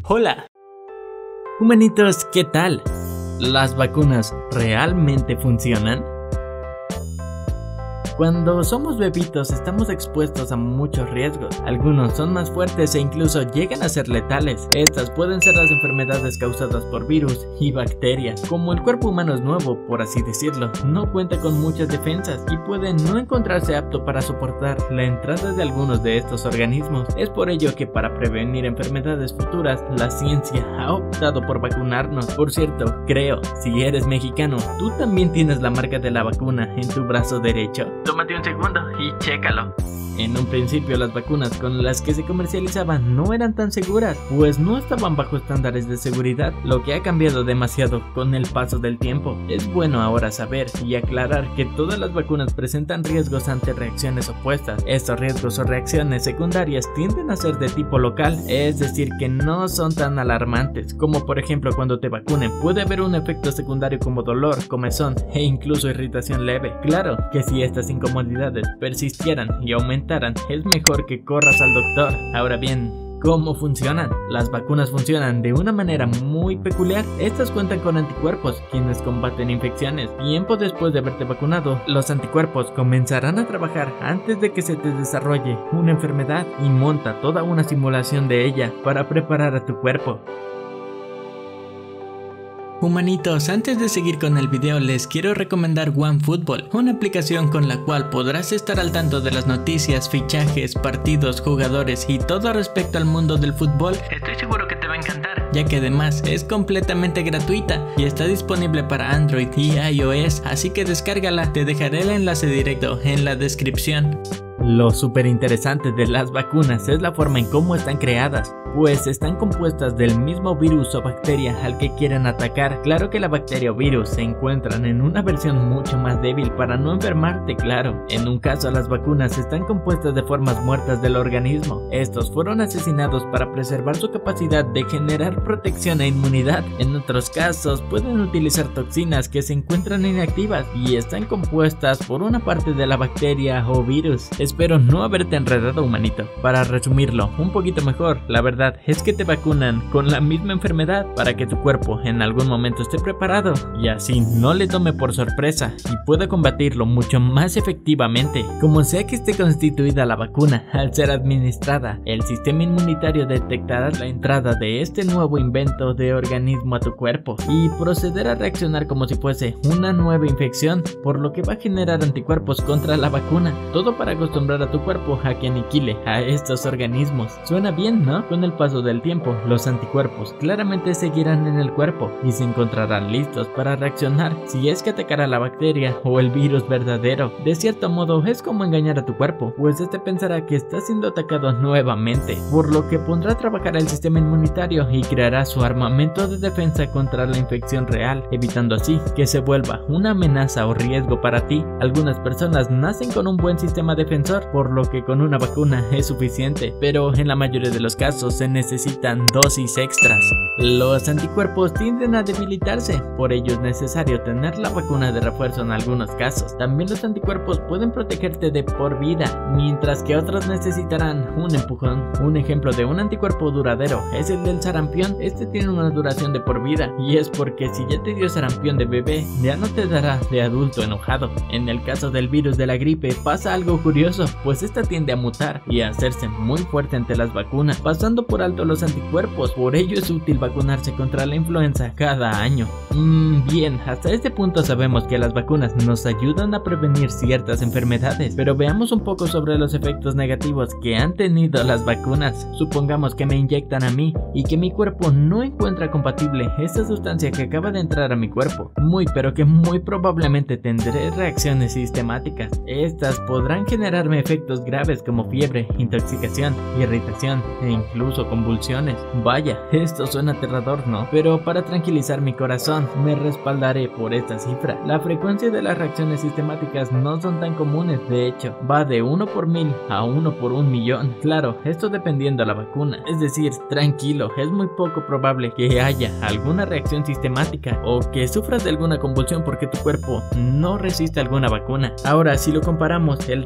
Hola, humanitos, ¿qué tal? ¿Las vacunas realmente funcionan? Cuando somos bebitos estamos expuestos a muchos riesgos. Algunos son más fuertes e incluso llegan a ser letales. Estas pueden ser las enfermedades causadas por virus y bacterias. Como el cuerpo humano es nuevo, por así decirlo, no cuenta con muchas defensas y puede no encontrarse apto para soportar la entrada de algunos de estos organismos. Es por ello que para prevenir enfermedades futuras, la ciencia ha optado por vacunarnos. Por cierto, creo, si eres mexicano, tú también tienes la marca de la vacuna en tu brazo derecho. Tómate un segundo y chécalo. En un principio las vacunas con las que se comercializaban no eran tan seguras, pues no estaban bajo estándares de seguridad, lo que ha cambiado demasiado con el paso del tiempo. Es bueno ahora saber y aclarar que todas las vacunas presentan riesgos ante reacciones opuestas. Estos riesgos o reacciones secundarias tienden a ser de tipo local, es decir que no son tan alarmantes, como por ejemplo cuando te vacunen puede haber un efecto secundario como dolor, comezón e incluso irritación leve. Claro que si estas incomodidades persistieran y aumentaran, es mejor que corras al doctor. Ahora bien, ¿cómo funcionan? Las vacunas funcionan de una manera muy peculiar. Estas cuentan con anticuerpos, quienes combaten infecciones. Tiempo después de haberte vacunado, los anticuerpos comenzarán a trabajar antes de que se te desarrolle una enfermedad y monta toda una simulación de ella para preparar a tu cuerpo. Humanitos, antes de seguir con el video les quiero recomendar OneFootball, una aplicación con la cual podrás estar al tanto de las noticias, fichajes, partidos, jugadores y todo respecto al mundo del fútbol. Estoy seguro que te va a encantar, ya que además es completamente gratuita y está disponible para Android y iOS, así que descárgala, te dejaré el enlace directo en la descripción. Lo súper interesante de las vacunas es la forma en cómo están creadas, pues están compuestas del mismo virus o bacteria al que quieren atacar. Claro que la bacteria o virus se encuentran en una versión mucho más débil para no enfermarte, claro. En un caso las vacunas están compuestas de formas muertas del organismo. Estos fueron asesinados para preservar su capacidad de generar protección e inmunidad. En otros casos pueden utilizar toxinas que se encuentran inactivas y están compuestas por una parte de la bacteria o virus. Espero no haberte enredado, humanito. Para resumirlo un poquito mejor, la verdad es que te vacunan con la misma enfermedad para que tu cuerpo en algún momento esté preparado y así no le tome por sorpresa y pueda combatirlo mucho más efectivamente. Como sea que esté constituida la vacuna, al ser administrada, el sistema inmunitario detectará la entrada de este nuevo invento de organismo a tu cuerpo y procederá a reaccionar como si fuese una nueva infección, por lo que va a generar anticuerpos contra la vacuna, todo para acostumbrar a tu cuerpo a que aniquile a estos organismos. Suena bien, ¿no? Con el paso del tiempo, los anticuerpos claramente seguirán en el cuerpo y se encontrarán listos para reaccionar si es que atacará la bacteria o el virus verdadero. De cierto modo es como engañar a tu cuerpo, pues este pensará que está siendo atacado nuevamente, por lo que pondrá a trabajar el sistema inmunitario y creará su armamento de defensa contra la infección real, evitando así que se vuelva una amenaza o riesgo para ti. Algunas personas nacen con un buen sistema defensor, por lo que con una vacuna es suficiente, pero en la mayoría de los casos se necesitan dosis extras. Los anticuerpos tienden a debilitarse, por ello es necesario tener la vacuna de refuerzo en algunos casos. También los anticuerpos pueden protegerte de por vida, mientras que otros necesitarán un empujón. Un ejemplo de un anticuerpo duradero es el del sarampión. Este tiene una duración de por vida y es porque si ya te dio sarampión de bebé, ya no te dará de adulto enojado. En el caso del virus de la gripe pasa algo curioso, pues esta tiende a mutar y a hacerse muy fuerte ante las vacunas, pasando por alto los anticuerpos. Por ello es útil vacunarse contra la influenza cada año. Bien, hasta este punto sabemos que las vacunas nos ayudan a prevenir ciertas enfermedades, pero veamos un poco sobre los efectos negativos que han tenido las vacunas. Supongamos que me inyectan a mí y que mi cuerpo no encuentra compatible esta sustancia que acaba de entrar a mi cuerpo, pero que muy probablemente tendré reacciones sistemáticas. Estas podrán generarme efectos graves como fiebre, intoxicación, irritación e incluso convulsiones. Vaya, esto suena aterrador, ¿no? Pero para tranquilizar mi corazón, me respaldaré por esta cifra. La frecuencia de las reacciones sistemáticas no son tan comunes, de hecho, va de 1 por 1000 a 1 por 1.000.000. Claro, esto dependiendo la vacuna, es decir, tranquilo, es muy poco probable que haya alguna reacción sistemática o que sufras de alguna convulsión porque tu cuerpo no resiste alguna vacuna. Ahora, si lo comparamos, el riesgo de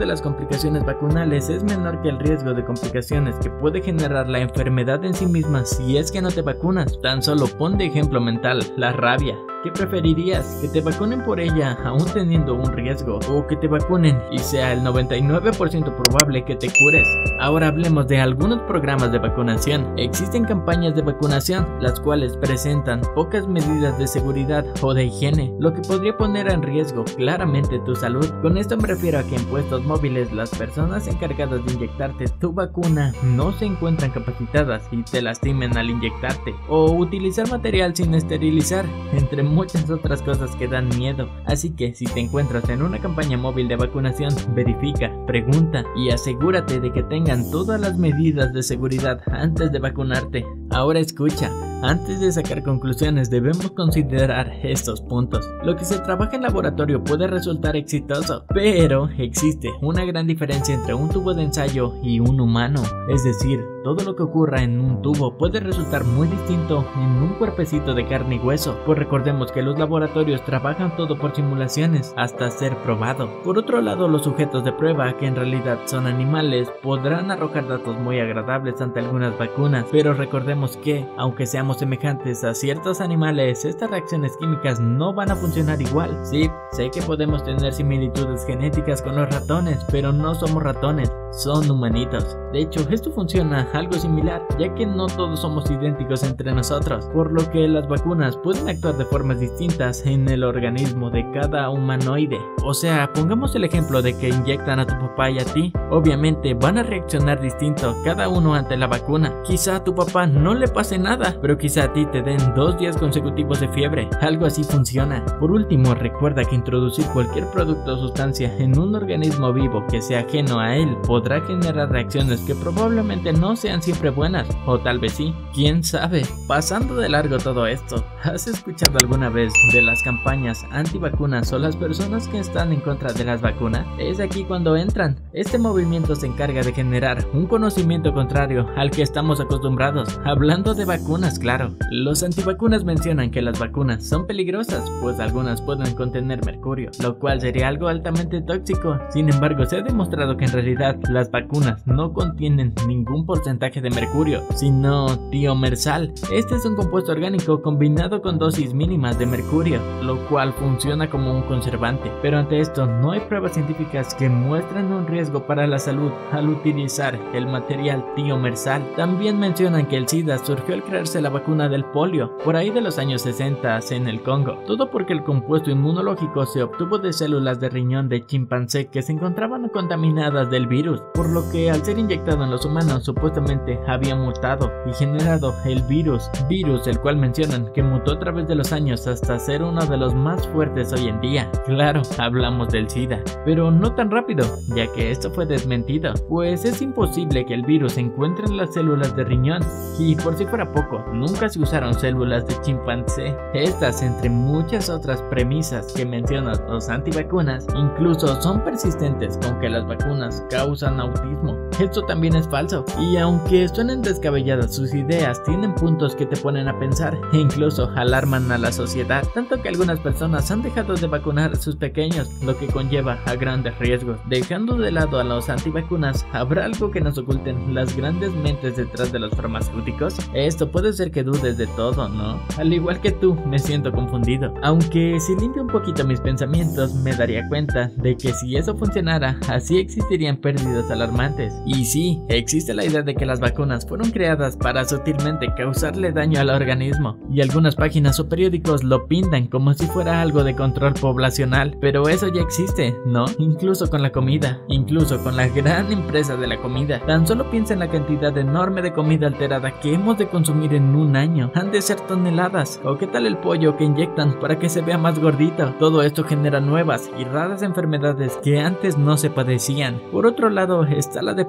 de las complicaciones vacunales es menor que el riesgo de complicaciones que puede generar la enfermedad en sí misma si es que no te vacunas. Tan solo pon de ejemplo mental la rabia. ¿Qué preferirías? ¿Que te vacunen por ella aún teniendo un riesgo? ¿O que te vacunen y sea el 99% probable que te cures? Ahora hablemos de algunos programas de vacunación. Existen campañas de vacunación, las cuales presentan pocas medidas de seguridad o de higiene, lo que podría poner en riesgo claramente tu salud. Con esto me refiero a que en puestos móviles las personas encargadas de inyectarte tu vacuna no se encuentran capacitadas y te lastimen al inyectarte, o utilizar material sin esterilizar, entre muchas otras cosas que dan miedo. Así que si te encuentras en una campaña móvil de vacunación, verifica, pregunta y asegúrate de que tengan todas las medidas de seguridad antes de vacunarte. Ahora escucha. Antes de sacar conclusiones debemos considerar estos puntos. Lo que se trabaja en laboratorio puede resultar exitoso, pero existe una gran diferencia entre un tubo de ensayo y un humano. Es decir, todo lo que ocurra en un tubo puede resultar muy distinto en un cuerpecito de carne y hueso, pues recordemos que los laboratorios trabajan todo por simulaciones hasta ser probado. Por otro lado, los sujetos de prueba, que en realidad son animales, podrán arrojar datos muy agradables ante algunas vacunas, pero recordemos que, aunque seamos semejantes a ciertos animales, estas reacciones químicas no van a funcionar igual. Sí, sé que podemos tener similitudes genéticas con los ratones, pero no somos ratones, son humanitos. De hecho, esto funciona algo similar, ya que no todos somos idénticos entre nosotros, por lo que las vacunas pueden actuar de formas distintas en el organismo de cada humanoide. O sea, pongamos el ejemplo de que inyectan a tu papá y a ti. Obviamente van a reaccionar distinto cada uno ante la vacuna. Quizá a tu papá no le pase nada, pero quizá a ti te den 2 días consecutivos de fiebre. Algo así funciona. Por último, recuerda que introducir cualquier producto o sustancia en un organismo vivo que sea ajeno a él podrá generar reacciones que probablemente no sean siempre buenas, o tal vez sí, quién sabe. Pasando de largo todo esto, ¿has escuchado alguna vez de las campañas antivacunas o las personas que están en contra de las vacunas? Es aquí cuando entran. Este movimiento se encarga de generar un conocimiento contrario al que estamos acostumbrados. Hablando de vacunas, claro. Los antivacunas mencionan que las vacunas son peligrosas, pues algunas pueden contener mercurio, lo cual sería algo altamente tóxico. Sin embargo, se ha demostrado que en realidad las vacunas no contienen ningún porcentaje de mercurio, sino tiomersal. Este es un compuesto orgánico combinado con dosis mínimas de mercurio, lo cual funciona como un conservante. Pero ante esto no hay pruebas científicas que muestren un riesgo para la salud al utilizar el material tiomersal. También mencionan que el SIDA surgió al crearse la vacuna del polio, por ahí de los años 60 en el Congo. Todo porque el compuesto inmunológico se obtuvo de células de riñón de chimpancé que se encontraban contaminadas del virus, por lo que al ser inyectado en los humanos supuestamente había mutado y generado el virus el cual mencionan que mutó a través de los años hasta ser uno de los más fuertes hoy en día. Claro, hablamos del SIDA, pero no tan rápido, ya que esto fue desmentido, pues es imposible que el virus se encuentre en las células de riñón, y por si fuera poco, nunca se usaron células de chimpancé. Estas, entre muchas otras premisas que mencionan los antivacunas, incluso son persistentes con que las vacunas causan autismo. Esto también es falso, y aunque suenen descabelladas, sus ideas tienen puntos que te ponen a pensar e incluso alarman a la sociedad, tanto que algunas personas han dejado de vacunar a sus pequeños, lo que conlleva a grandes riesgos. Dejando de lado a los antivacunas, ¿habrá algo que nos oculten las grandes mentes detrás de los farmacéuticos? Esto puede ser que dudes de todo, ¿no? Al igual que tú, me siento confundido. Aunque si limpio un poquito mis pensamientos, me daría cuenta de que si eso funcionara, así existirían pérdidas alarmantes. Y sí, existe la idea de que las vacunas fueron creadas para sutilmente causarle daño al organismo, y algunas páginas o periódicos lo pintan como si fuera algo de control poblacional, pero eso ya existe, ¿no? Incluso con la comida, incluso con la gran empresa de la comida. Tan solo piensa en la cantidad enorme de comida alterada que hemos de consumir en un año. Han de ser toneladas. ¿O qué tal el pollo que inyectan para que se vea más gordito? Todo esto genera nuevas y raras enfermedades que antes no se padecían. Por otro lado está la depresión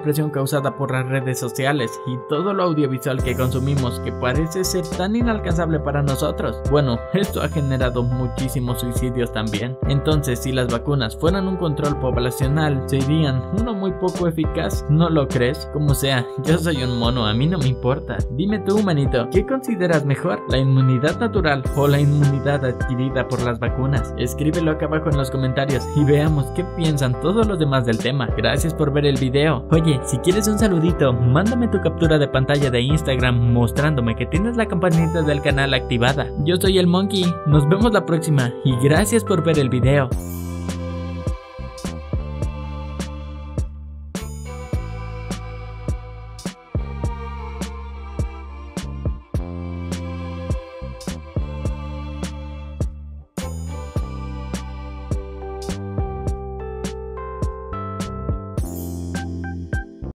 presión causada por las redes sociales y todo lo audiovisual que consumimos que parece ser tan inalcanzable para nosotros. Bueno, esto ha generado muchísimos suicidios también. Entonces, si las vacunas fueran un control poblacional, serían uno muy poco eficaz, ¿no lo crees? Como sea, yo soy un mono, a mí no me importa. Dime tú, manito, ¿qué consideras mejor? ¿La inmunidad natural o la inmunidad adquirida por las vacunas? Escríbelo acá abajo en los comentarios y veamos qué piensan todos los demás del tema. Gracias por ver el video. Oye, si quieres un saludito, mándame tu captura de pantalla de Instagram mostrándome que tienes la campanita del canal activada. Yo soy el Monkey, nos vemos la próxima y gracias por ver el video.